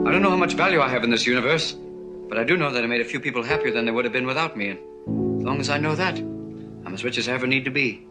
I don't know how much value I have in this universe, but I do know that I made a few people happier than they would have been without me. And as long as I know that, I'm as rich as I ever need to be.